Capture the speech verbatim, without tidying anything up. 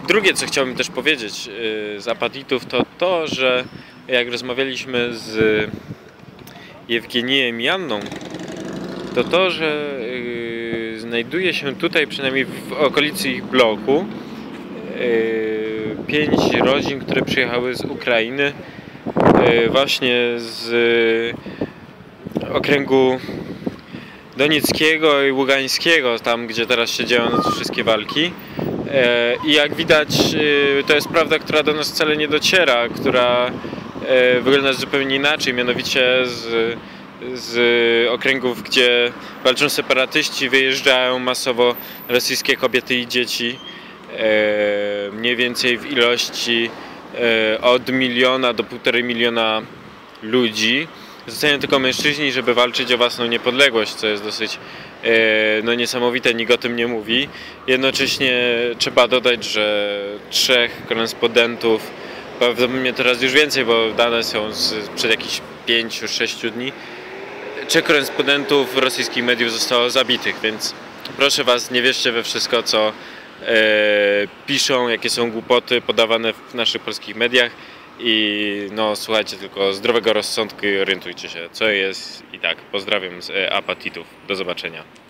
drugie, co chciałbym też powiedzieć z apatitów, to to, że jak rozmawialiśmy z Jewgenijem i Anną, to to, że yy, znajduje się tutaj, przynajmniej w okolicy ich bloku, yy, pięć rodzin, które przyjechały z Ukrainy, yy, właśnie z yy, okręgu donieckiego i ługańskiego, tam gdzie teraz się dzieją te wszystkie walki. Yy, I jak widać, yy, to jest prawda, która do nas wcale nie dociera, która yy, wygląda zupełnie inaczej, mianowicie z z okręgów, gdzie walczą separatyści, wyjeżdżają masowo rosyjskie kobiety i dzieci, e, mniej więcej w ilości e, od miliona do półtorej miliona ludzi. Zostają tylko mężczyźni, żeby walczyć o własną niepodległość, co jest dosyć e, no, niesamowite, nikt o tym nie mówi. Jednocześnie trzeba dodać, że trzech korespondentów, prawdopodobnie teraz już więcej, bo dane są sprzed jakichś pięciu sześciu dni, trzech korespondentów rosyjskich mediów zostało zabitych, więc proszę was, nie wierzcie we wszystko, co e, piszą, jakie są głupoty podawane w naszych polskich mediach i no słuchajcie tylko zdrowego rozsądku i orientujcie się, co jest i tak. Pozdrawiam z e, apatitów. Do zobaczenia.